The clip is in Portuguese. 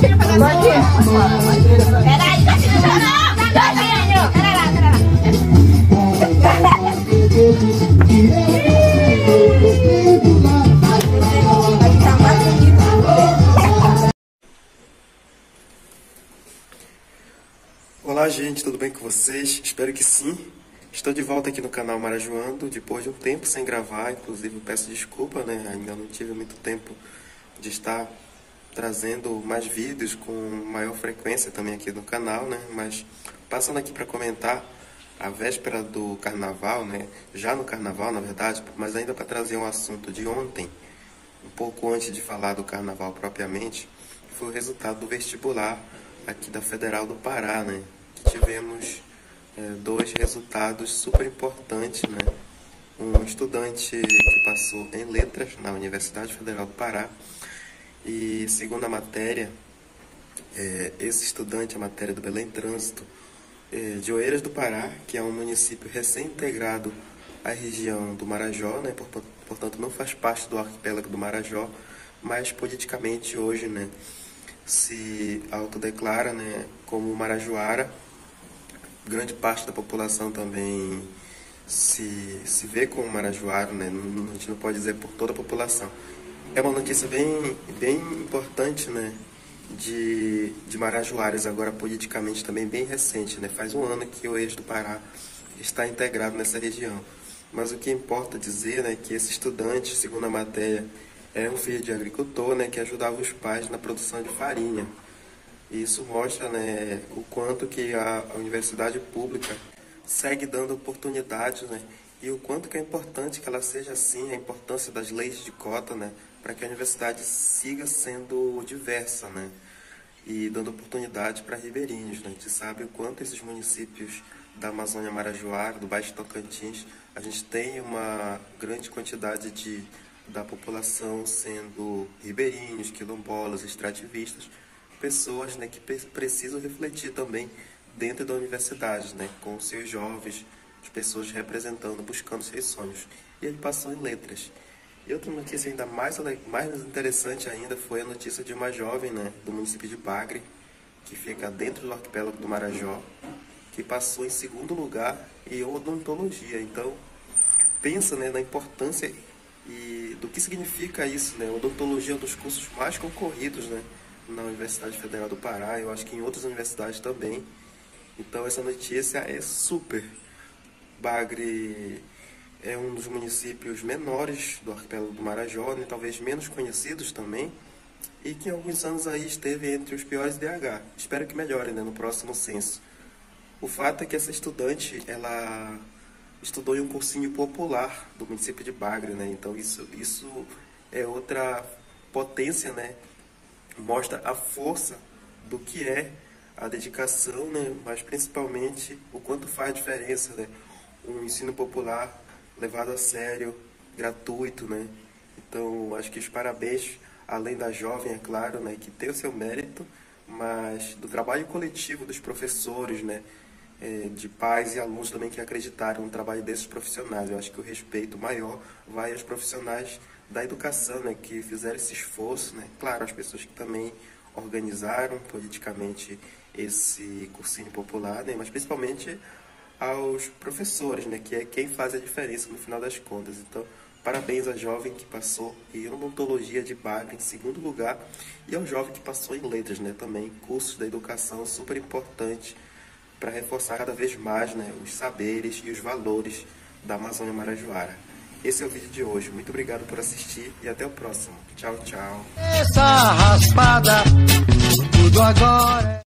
Peraí, gatinho. Pera lá. Olá gente, tudo bem com vocês? Espero que sim. Estou de volta aqui no canal Marajoando, depois de um tempo sem gravar, inclusive peço desculpa, né? Ainda não tive muito tempo de estar trazendo mais vídeos com maior frequência também aqui no canal, né? Mas passando aqui para comentar a véspera do carnaval, né? Já no carnaval, na verdade, mas ainda para trazer um assunto de ontem, um pouco antes de falar do carnaval propriamente, foi o resultado do vestibular aqui da Federal do Pará, né? Tivemos dois resultados super importantes, né? Um estudante que passou em letras na Universidade Federal do Pará e, segundo a matéria, esse estudante, a matéria do Belém Trânsito, de Oeiras do Pará, que é um município recém-integrado à região do Marajó, né? Portanto não faz parte do arquipélago do Marajó, mas politicamente hoje, né, se autodeclara, né, como marajoara. Grande parte da população também se vê como marajoara, né? A gente não pode dizer por toda a população. É uma notícia bem importante, né, de marajoaras, agora politicamente também bem recente, né? Faz um ano que o Oeiras do Pará está integrado nessa região. Mas o que importa dizer, né, que esse estudante, segundo a matéria, é um filho de agricultor, né, que ajudava os pais na produção de farinha. E isso mostra, né, o quanto que a universidade pública segue dando oportunidades, né, e o quanto que é importante que ela seja assim, a importância das leis de cota, né, para que a universidade siga sendo diversa, né, e dando oportunidade para ribeirinhos, né. A gente sabe o quanto esses municípios da Amazônia Marajoara, do Baixo Tocantins, a gente tem uma grande quantidade da população sendo ribeirinhos, quilombolas, extrativistas, pessoas, né, que precisam refletir também dentro da universidade, né, com seus jovens, as pessoas representando, buscando seus sonhos. E ele passou em letras. E outra notícia ainda mais interessante ainda foi a notícia de uma jovem, né, do município de Bagre, que fica dentro do arquipélago do Marajó, que passou em segundo lugar em odontologia. Então, pensa, né, na importância e do que significa isso, né? Odontologia é um dos cursos mais concorridos, né, na Universidade Federal do Pará, eu acho que em outras universidades também. Então essa notícia é super. Bagre é um dos municípios menores do arquipélago do Marajó, né, talvez menos conhecidos também, e que em alguns anos aí esteve entre os piores DH. Espero que melhore, né, no próximo censo. O fato é que essa estudante, ela estudou em um cursinho popular do município de Bagre, né? Então isso é outra potência, né? Mostra a força do que é a dedicação, né? Mas principalmente o quanto faz diferença, né? Um ensino popular levado a sério, gratuito, né? Então acho que os parabéns, além da jovem, é claro, né, que tem o seu mérito, mas do trabalho coletivo dos professores, né? De pais e alunos também que acreditaram no trabalho desses profissionais. Eu acho que o respeito maior vai aos profissionais da educação, né, que fizeram esse esforço, né? Claro, as pessoas que também organizaram politicamente esse cursinho popular, né, mas principalmente aos professores, né, que é quem faz a diferença no final das contas. Então, parabéns à jovem que passou em odontologia de Bagre em segundo lugar e ao jovem que passou em letras, né, também cursos da educação super importante para reforçar cada vez mais, né, os saberes e os valores da Amazônia Marajoara. Esse é o vídeo de hoje. Muito obrigado por assistir e até o próximo. Tchau, tchau. Essa raspada, tudo agora.